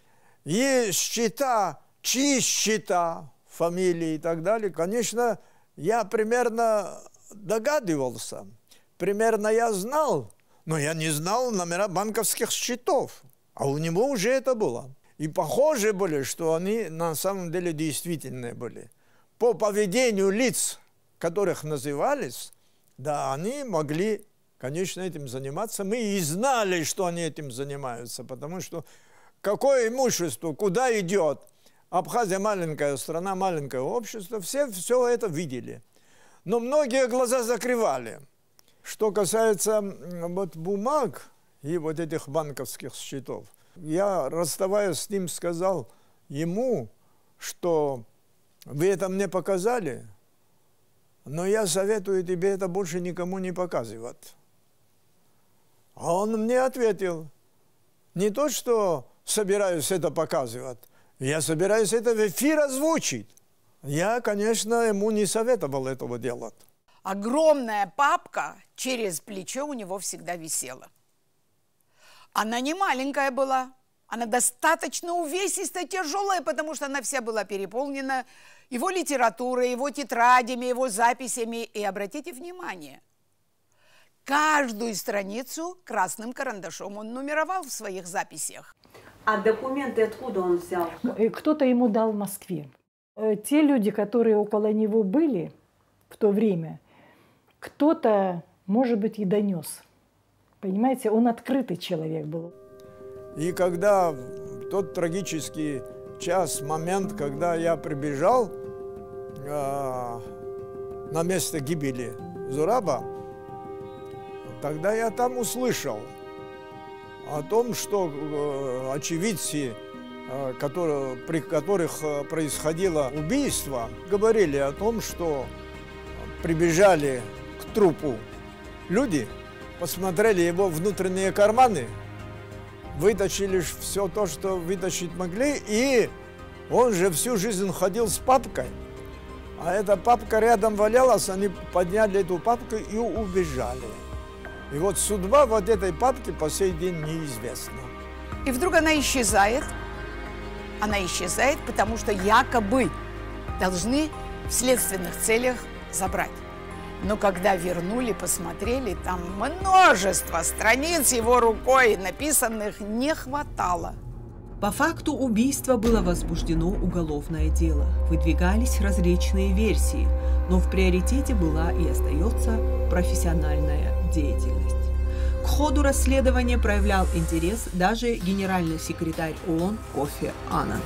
И счета, чьи счета, фамилии и так далее. Конечно, я примерно догадывался, примерно я знал, но я не знал номера банковских счетов, а у него уже это было. И похоже были, что они на самом деле действительные были. По поведению лиц, которых назывались, да, они могли, конечно, этим заниматься. Мы и знали, что они этим занимаются, потому что какое имущество, куда идет. Абхазия маленькая страна, маленькое общество, все все это видели. Но многие глаза закрывали. Что касается вот бумаг и вот этих банковских счетов, я, расставаясь с ним, сказал ему, что вы это мне показали, но я советую тебе это больше никому не показывать. А он мне ответил: не то, что собираюсь это показывать, я собираюсь это в эфир озвучить. Я, конечно, ему не советовал этого делать. Огромная папка через плечо у него всегда висела. Она не маленькая была, она достаточно увесистая, тяжелая, потому что она вся была переполнена его литературой, его тетрадями, его записями. И обратите внимание, каждую страницу красным карандашом он нумеровал в своих записях. А документы откуда он взял? Кто-то ему дал в Москве. Те люди, которые около него были в то время, кто-то, может быть, и донес. Понимаете, он открытый человек был. И когда в тот трагический час, момент, когда я прибежал э, на место гибели Зураба, Тогда я там услышал о том, что э, очевидцы, э, которые, при которых э, происходило убийство, говорили о том, что прибежали к трупу люди, посмотрели его внутренние карманы, вытащили все то, что вытащить могли, и он же всю жизнь ходил с папкой, а эта папка рядом валялась, они подняли эту папку и убежали. И вот судьба вот этой папки по сей день неизвестна. И вдруг она исчезает. Она исчезает, потому что якобы должны в следственных целях забрать. Но когда вернули, посмотрели, там множество страниц его рукой написанных не хватало. По факту убийства было возбуждено уголовное дело. Выдвигались различные версии, но в приоритете была и остается профессиональная деятельность. К ходу расследования проявлял интерес даже генеральный секретарь ООН Кофи Аннан.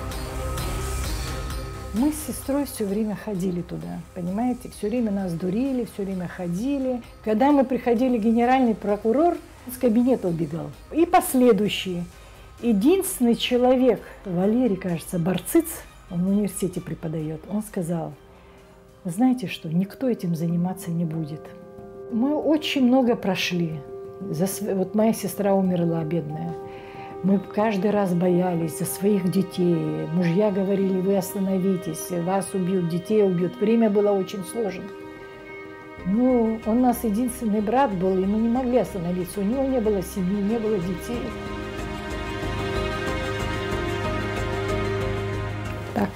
Мы с сестрой все время ходили туда, понимаете? Все время нас дурили, все время ходили. Когда мы приходили, генеральный прокурор из кабинета убегал. И последующие. Единственный человек, Валерий, кажется, Барциц, он в университете преподает, он сказал: вы знаете что, никто этим заниматься не будет. Мы очень много прошли. За, вот моя сестра умерла, бедная. Мы каждый раз боялись за своих детей. Мужья говорили: вы остановитесь, вас убьют, детей убьют. Время было очень сложно. Ну, он у нас единственный брат был, и мы не могли остановиться. У него не было семьи, не было детей. Так.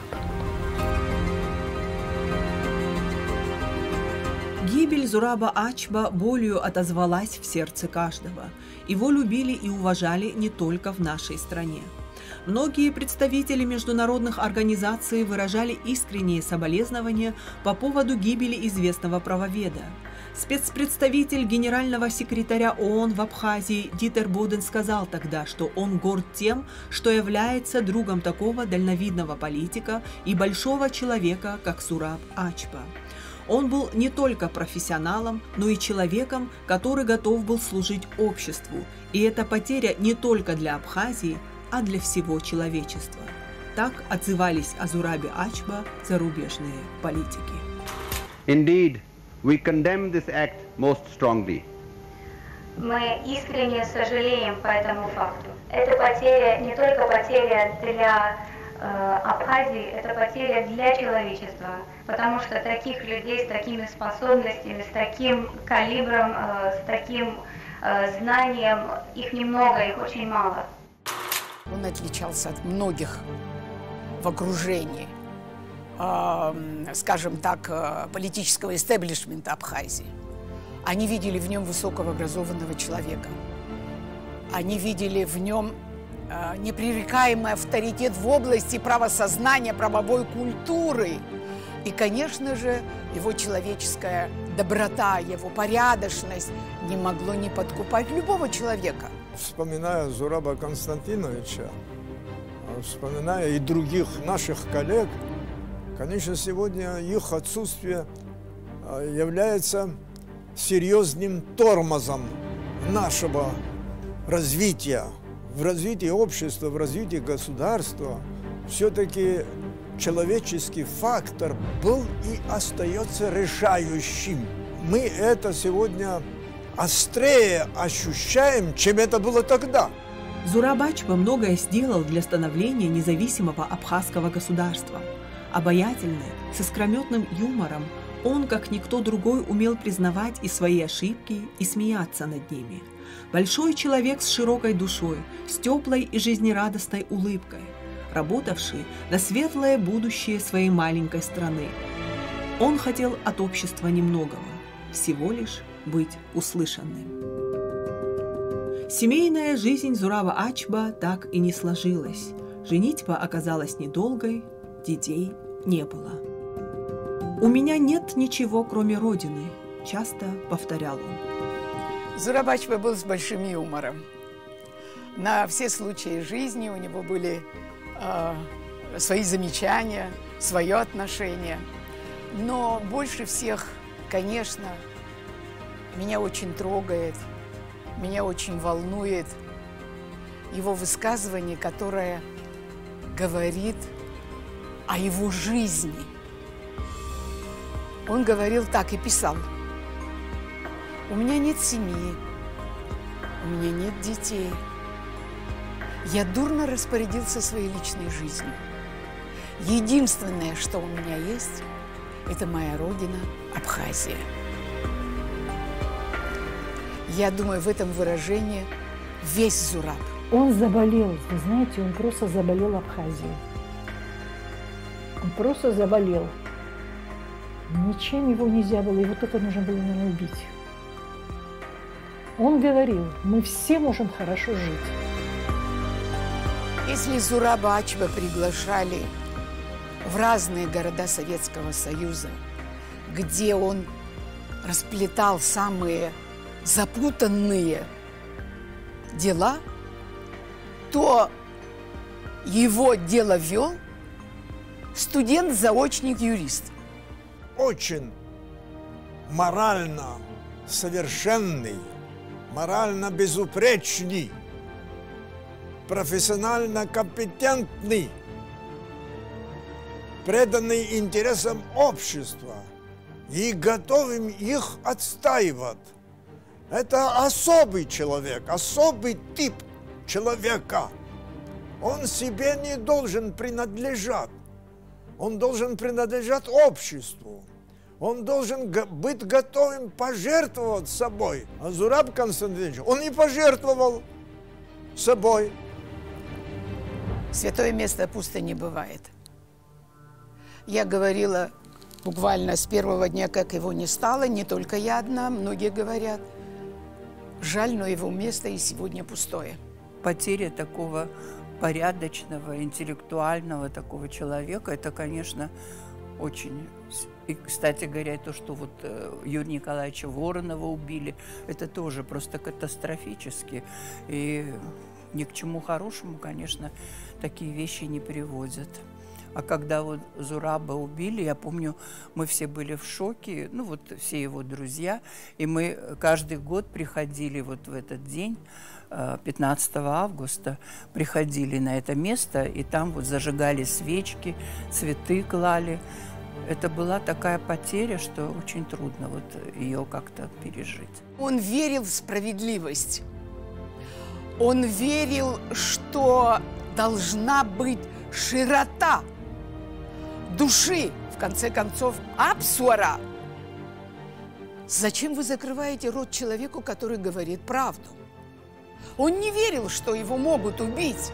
Гибель Зураба Ачба болью отозвалась в сердце каждого. Его любили и уважали не только в нашей стране. Многие представители международных организаций выражали искренние соболезнования по поводу гибели известного правоведа. Спецпредставитель генерального секретаря ООН в Абхазии Дитер Боден сказал тогда, что он горд тем, что является другом такого дальновидного политика и большого человека, как Зураб Ачба. Он был не только профессионалом, но и человеком, который готов был служить обществу. И это потеря не только для Абхазии, а для всего человечества. Так отзывались о Зурабе Ачба зарубежные политики. Indeed, we condemn this act most strongly. Мы искренне сожалеем по этому факту. Это потеря, не только потеря для э, Абхазии, это потеря для человечества, потому что таких людей с такими способностями, с таким калибром, э, с таким э, знанием, их немного, их очень мало. Он отличался от многих в окружении, э, скажем так, э, политического истеблишмента Абхазии. Они видели в нем высокого образованного человека. Они видели в нем э, непререкаемый авторитет в области правосознания, правовой культуры. И, конечно же, его человеческая доброта, его порядочность не могло не подкупать любого человека. Вспоминая Зураба Константиновича, вспоминая и других наших коллег, конечно, сегодня их отсутствие является серьезным тормозом нашего развития. В развитии общества, в развитии государства все-таки человеческий фактор был и остается решающим. Мы это сегодня острее ощущаем, чем это было тогда. Зураб Ачба многое сделал для становления независимого абхазского государства. Обаятельный, с искрометным юмором, он, как никто другой, умел признавать и свои ошибки, и смеяться над ними. Большой человек с широкой душой, с теплой и жизнерадостной улыбкой, работавший на светлое будущее своей маленькой страны. Он хотел от общества немногого, всего лишь быть услышанным. Семейная жизнь Зураба Ачба так и не сложилась. Женитьба оказалась недолгой, детей не было. «У меня нет ничего, кроме Родины», – часто повторял он. Зураб Ачба был с большим юмором. На все случаи жизни у него были э, свои замечания, свое отношение. Но больше всех, конечно, меня очень трогает меня очень волнует его высказывание, которое говорит о его жизни. Он говорил так и писал: «У меня нет семьи, у меня нет детей. Я дурно распорядился своей личной жизнью. Единственное, что у меня есть, это моя родина Абхазия». Я думаю, в этом выражении весь Зураб. Он заболел, вы знаете, он просто заболел Абхазией. Он просто заболел. Ничем его нельзя было, и вот это нужно было, наверное, убить. Он говорил: мы все можем хорошо жить. Если Зураба Ачба приглашали в разные города Советского Союза, где он расплетал самые запутанные дела, то его дело вел студент-заочник-юрист. Очень морально совершенный, морально безупречный, профессионально компетентный, преданный интересам общества и готовым их отстаивать. Это особый человек, особый тип человека. Он себе не должен принадлежать. Он должен принадлежать обществу. Он должен быть готовым пожертвовать собой. А Зураб Константинович, он не пожертвовал собой. Святое место пусто не бывает. Я говорила буквально с первого дня, как его не стало, не только я одна, многие говорят. Жаль, но его место и сегодня пустое. Потеря такого порядочного, интеллектуального такого человека, это, конечно, очень... И, кстати говоря, то, что вот Юрия Николаевича Воронова убили, это тоже просто катастрофически. И ни к чему хорошему, конечно, такие вещи не приводят. А когда вот Зураба убили, я помню, мы все были в шоке, ну вот все его друзья, и мы каждый год приходили вот в этот день, пятнадцатого августа, приходили на это место, и там вот зажигали свечки, цветы клали. Это была такая потеря, что очень трудно вот ее как-то пережить. Он верил в справедливость. Он верил, что должна быть широта души, в конце концов, абсуара. Зачем вы закрываете рот человеку, который говорит правду? Он не верил, что его могут убить.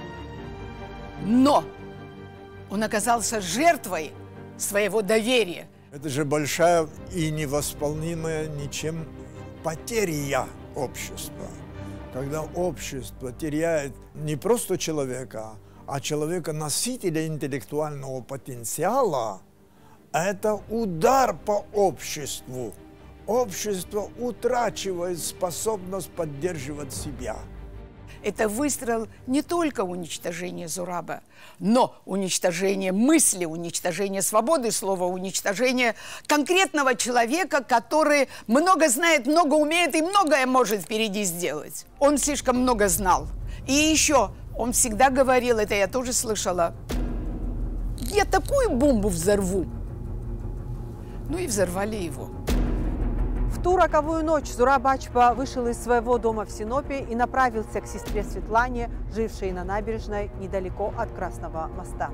Но он оказался жертвой своего доверия. Это же большая и невосполнимая ничем потеря общества. Когда общество теряет не просто человека, а человека-носителя интеллектуального потенциала, это удар по обществу. Общество утрачивает способность поддерживать себя. Это выстрел не только уничтожения Зураба, но уничтожение мысли, уничтожение свободы слова, уничтожение конкретного человека, который много знает, много умеет и многое может впереди сделать. Он слишком много знал. И еще он всегда говорил, это я тоже слышала: я такую бомбу взорву. Ну и взорвали его. В ту роковую ночь Зураб Ачба вышел из своего дома в Синопе и направился к сестре Светлане, жившей на набережной недалеко от Красного моста.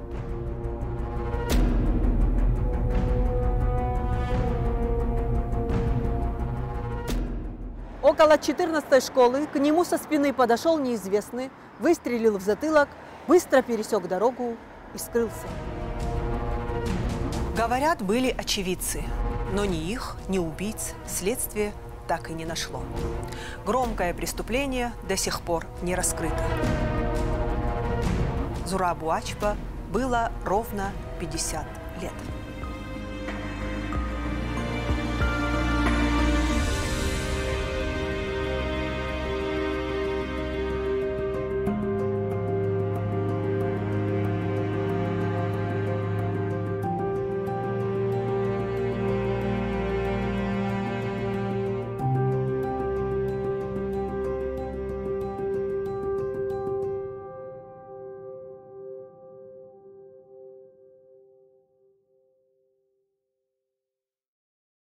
Около четырнадцатой школы к нему со спины подошел неизвестный, выстрелил в затылок, быстро пересек дорогу и скрылся. Говорят, были очевидцы. Но ни их, ни убийц следствие так и не нашло. Громкое преступление до сих пор не раскрыто. Зурабу Ачба было ровно пятьдесят лет.